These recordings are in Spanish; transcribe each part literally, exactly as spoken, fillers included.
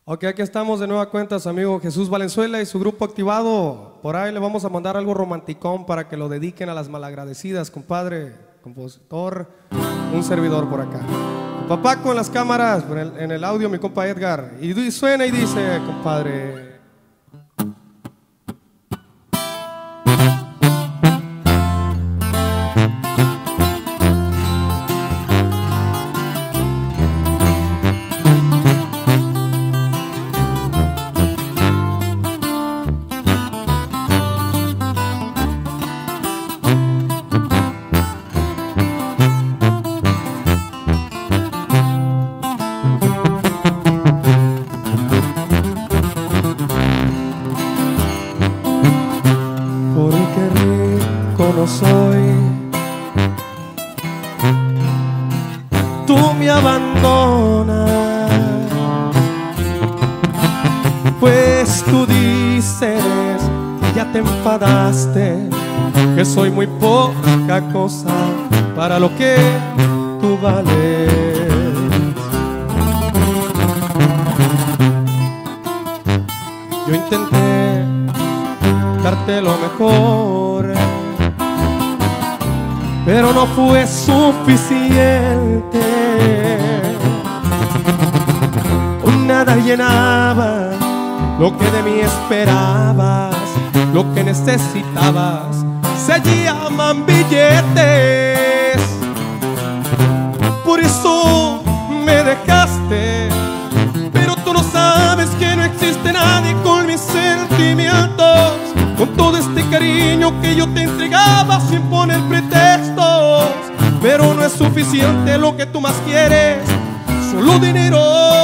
Ok, aquí estamos de nueva cuenta, su amigo Jesús Valenzuela y su grupo Activado. Por ahí le vamos a mandar algo romanticón para que lo dediquen a las malagradecidas, compadre, compositor, un servidor por acá. Papá con las cámaras, en el, en el audio mi compa Edgar. Y suena y dice, compadre. Porque rico no soy, tú me abandonas, pues tú dices que ya te enfadaste, que soy muy poca cosa para lo que tú vales. Yo intenté darte lo mejor, pero no fue suficiente. Con nada llenaba lo que de mí esperabas, lo que necesitabas se llaman billetes. Por eso me dejaste, pero tú no sabes que no existe nadie con mis sentimientos, con todo este cariño que yo te entregaba sin poner pretextos. Pero no es suficiente lo que tú más quieres, solo dinero.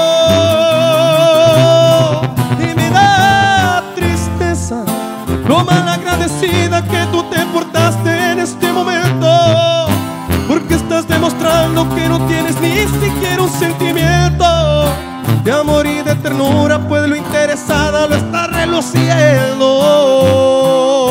Y me da tristeza lo mal agradecida que tú te portaste en este momento, porque estás demostrando que no tienes ni siquiera un sentimiento de amor y de ternura, pues lo interesada lo está reluciendo.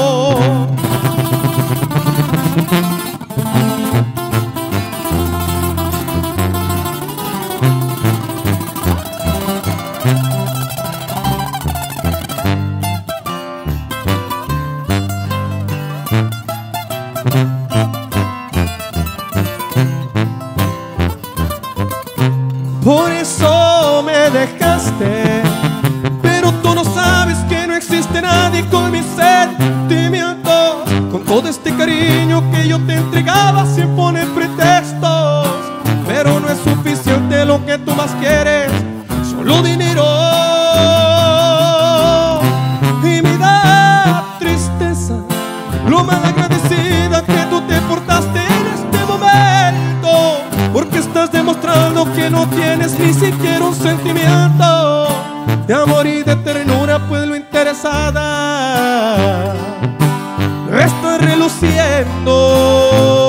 Por eso me dejaste, pero tú no sabes que no existe nadie con mis sentimientos, con todo este cariño que yo te entregaba sin poner pretextos. Pero no es suficiente lo que tú más quieres, solo dinero. Y me da tristeza lo mal agradecida que tú te portaste en este momento, porque estás demostrando que no tienes ni siquiera un sentimiento de amor y de ternura, pues lo interesada está reluciendo.